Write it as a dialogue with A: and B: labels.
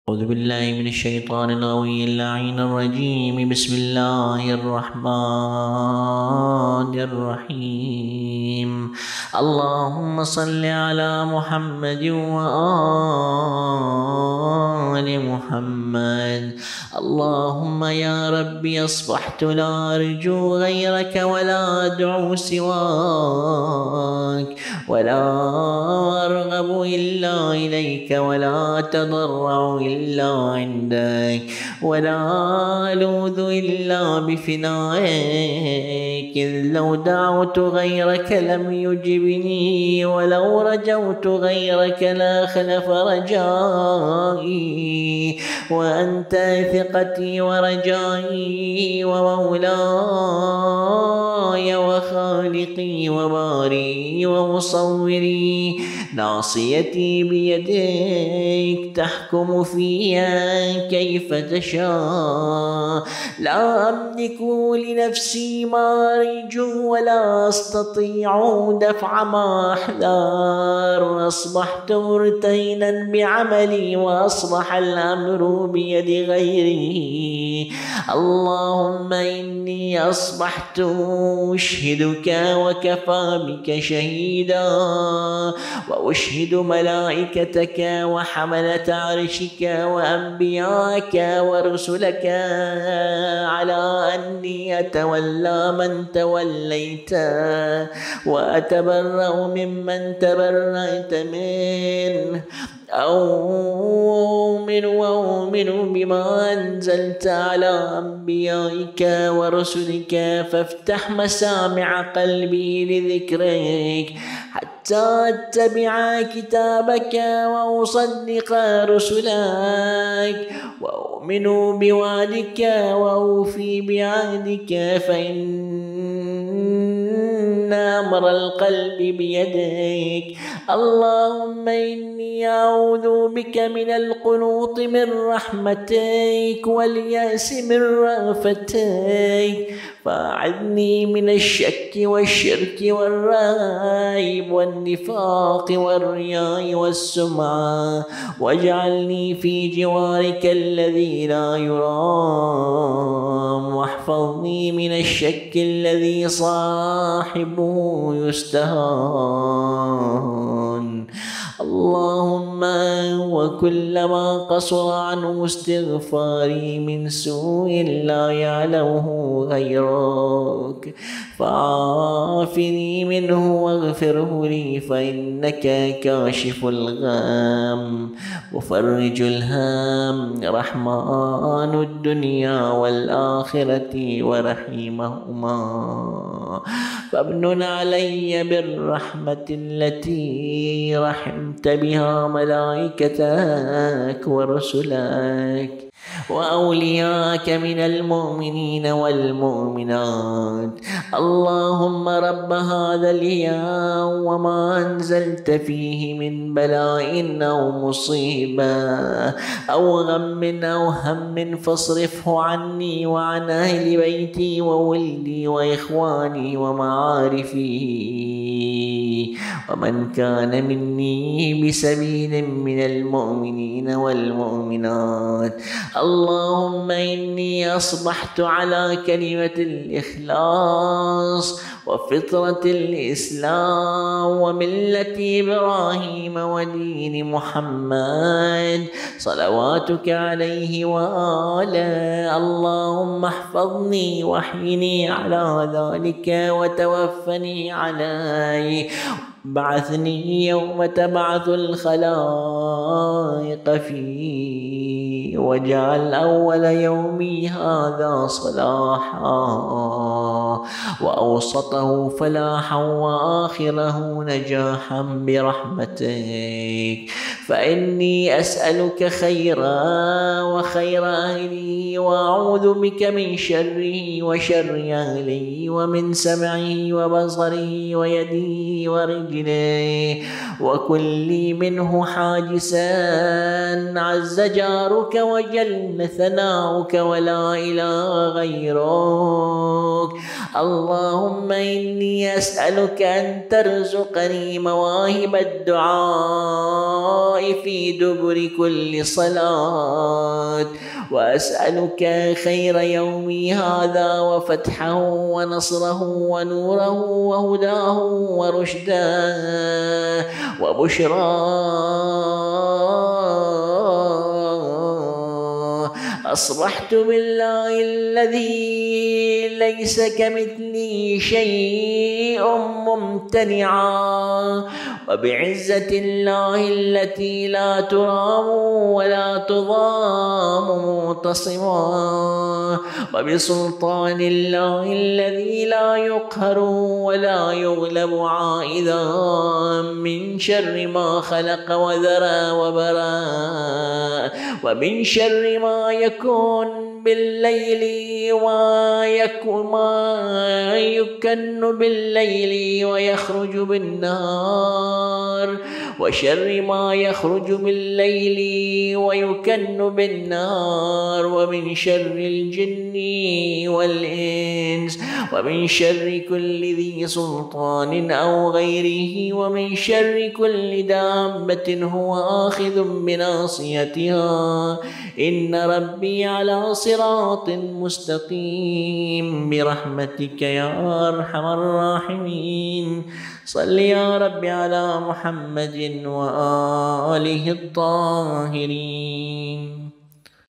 A: أعوذ بالله من الشيطان الغوي اللعين الرجيم. بسم الله الرحمن الرحيم. اللهم صل على محمد وآل محمد. اللهم يا ربي أصبحت لا أرجو غيرك ولا أدعو سواك، ولا أرغب إلا إليك، ولا أتضرع إلا عندك، ولا ألوذ إلا بفنائك. إذ لو دعوت غيرك لم يجبني، ولو رجوت غيرك لا خلف رجائي. وأنت ثقتي ورجائي ومولاي وخالقي وباري ومصوري. ناصيتي بيديك، تحكم فيها كيف تشاء. لا أملك لنفسي ما أرجو، ولا أستطيع دفع ما أحذر. أصبحت مرتهنا بعملي، وأصبح الأمر بيد غيري. اللهم إني أصبحت أشهدك وكفى بك شهيدا، وأشهد ملائكتك وحملة عرشك وأنبياءك ورسلك على أني أتولى من توليت، وأتبرأ ممن تبرأت منه. وأؤمن بما أنزلت على أنبيائك ورسلك، فافتح مسامع قلبي لذكرك حتى أتبع كتابك وأصدق رسلك، وأؤمن بوعدك وأوفي بعهدك، فإن أمر القلب بيدك. اللهم إني أعوذ بك من القنوط من رحمتك، واليأس من رأفتك، فأعذني من الشك والشرك والريب والنفاق والرياء والسمعة، واجعلني في جوارك الذي لا يرام، واحفظني من الشك الذي صاحبه يستهان. اللهم وكلما قصر عنه استغفاري من سوء لا يعلمه غيرك، فعافني منه واغفره لي، فإنك كاشف الغم وفرج الهم، رحمن الدنيا والآخرة ورحيمهما. فامنن علي بالرحمة التي رحمت بها ملائكتك ورسلك وأولياءك من المؤمنين والمؤمنات. اللهم رب هذا اليوم وما أنزلت فيه من بلاء أو مصيبة أو غم أو هم، فاصرفه عني وعن أهل بيتي وولدي وإخواني ومعارفي ومن كان مني بسبيل من المؤمنين والمؤمنات. اللهم إني أصبحت على كلمة الإخلاص وفطرة الإسلام وملة إبراهيم ودين محمد صلواتك عليه وآله. اللهم احفظني واحيني على ذلك وتوفني عليه، بعثني يوم تبعث الخلائق فيه، واجعل أول يومي هذا صلاحا، وأوسطه فلاحا، وآخره نجاحا برحمتك. فإني أسألك خيرا وخير أهله، وأعوذ بك من شره وشر أهله، ومن سمعه وبصره ويده ورجله، وكل منه حاجسا عز جارك وجل ثناؤك ولا إله غيرك. اللهم إني أسألك أن ترزقني مواهب الدعاء الدعاء في دبر كل صلاة، وأسألك خير يومي هذا وفتحه ونصره ونوره وهداه ورشده وبشراه. أصبحت بالله الذي ليس كمثله شيء ممتنعا، وبعزة الله التي لا ترام ولا تضام معتصما، وبسلطان الله الذي لا يقهر ولا يغلب عائدا، من شر ما خلق وذرى وبرى، ومن شر ما يكون بالليل ما يكن بالليل ويخرج بالنهار، وشر ما يخرج بالليل ويكن بالنهار، ومن شر الجن والإنس، ومن شر كل ذي سلطان أو غيره، ومن شر كل دابة هو آخذ بناصيتها، إن ربي على صراط مستقيم برحمتك يا أرحم الراحمين. صل يا رب على محمد وآله الطاهرين.